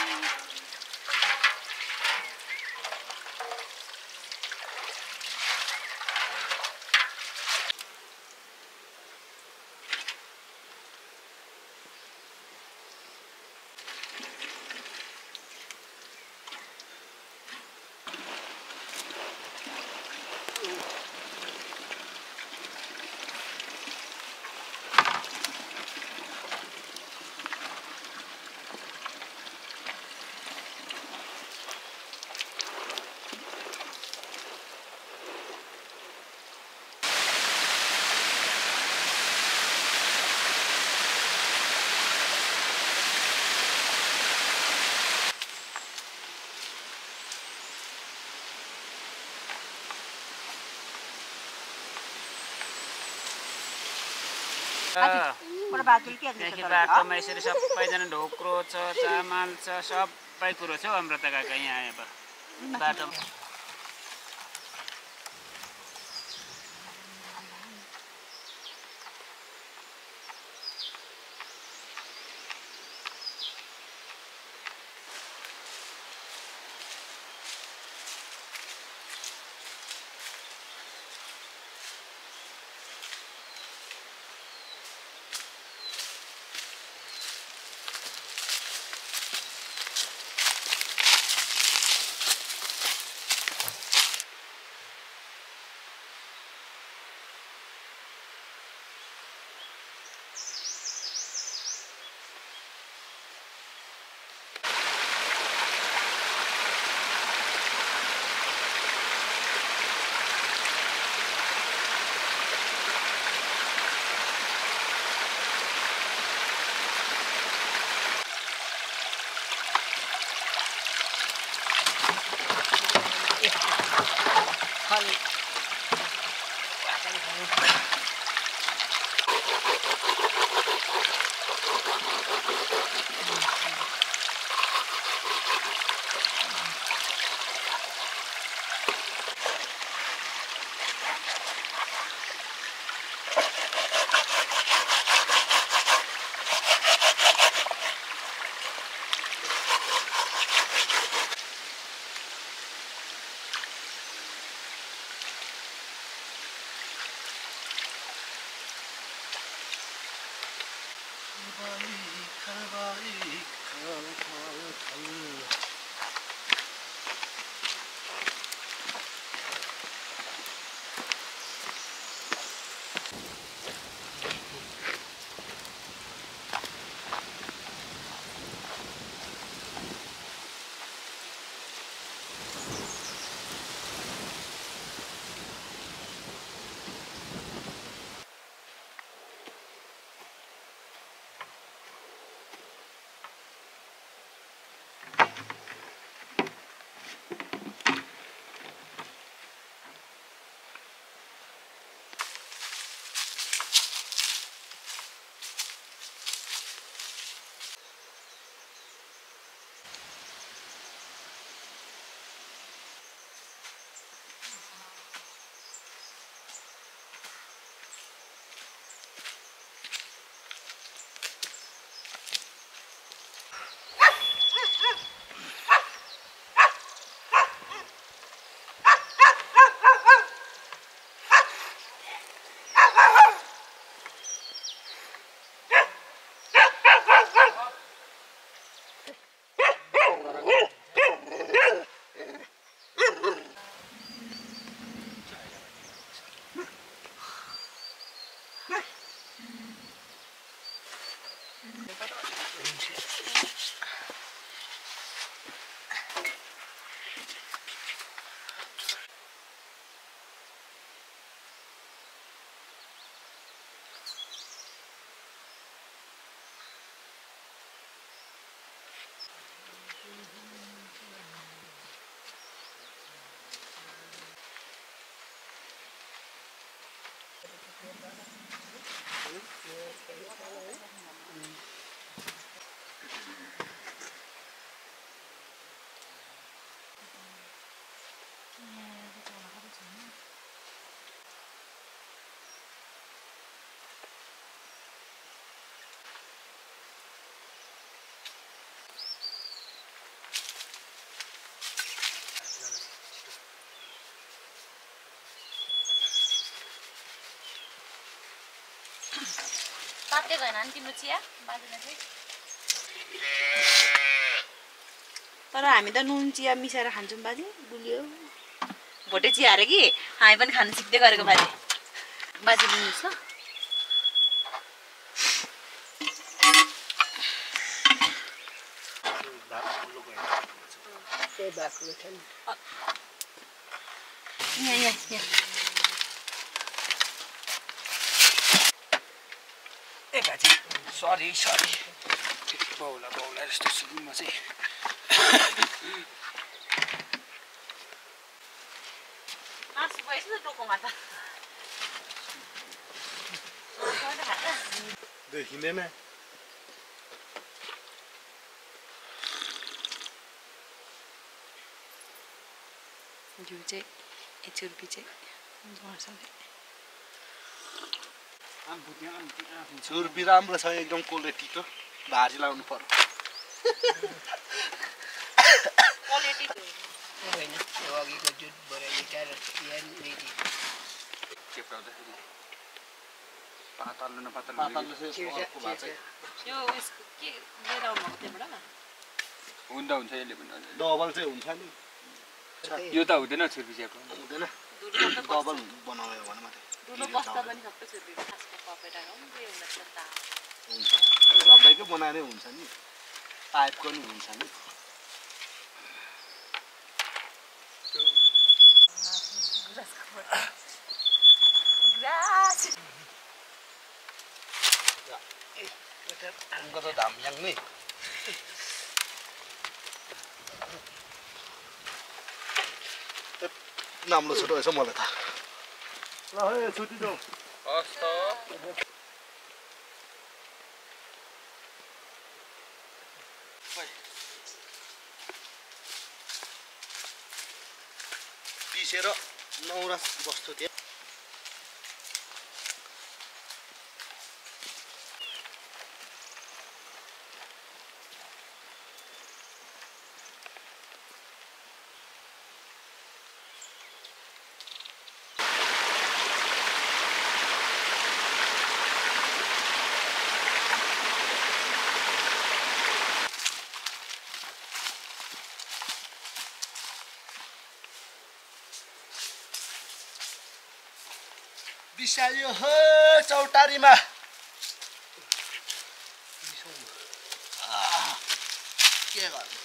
त्यहाँदेखि बाटोमा यसरी सबैजना ढोक्रो छ, चामल छ, सबै कुरो छ हौ अमृता काका यहाँ अब बाटोमा। सकेको होइन नि तिम्रो चिया बाजेले चाहिँ तर हामी त नुन चिया मिसाएर खान्छौँ बाजे गुलियो भोटे चिया अरे कि हामी पनि खानु सिक्दै गरेको बाजे बाजे लिनुहोस् ल यहाँ ए बाजे सरी बाउला यस्तो सुरुमा चाहिँ मासु भएछ त टोकोमा त देखिँदैन घिउ चाहिँ छुर्पी चाहिँ छुर्पी राम्रो छ एकदम क्वालिटीको भाजी लाउनु पर्यो हुन्छ यसले पनि डबल चाहिँ हुन्छ नि यो त हुँदैन छुर्पी चियाको हुँदैन डबल बनाउने हो भने मात्रै दुलो बस्दा पनि सबै छुर्पी खासको कपेटाको पनि हुन्छ नि त हुन्छ सबैको बनाएरै हुन्छ नि पाइपको नि हुन्छ नि Ang ganda dami yang ni. Namlo छोटो रहेछ मलाई त ल हे छुट्टी जाऊ हस् त पिसेर नौरास बस्छु त्यहाँ बिसायो हो चौतारीमा के गर्नु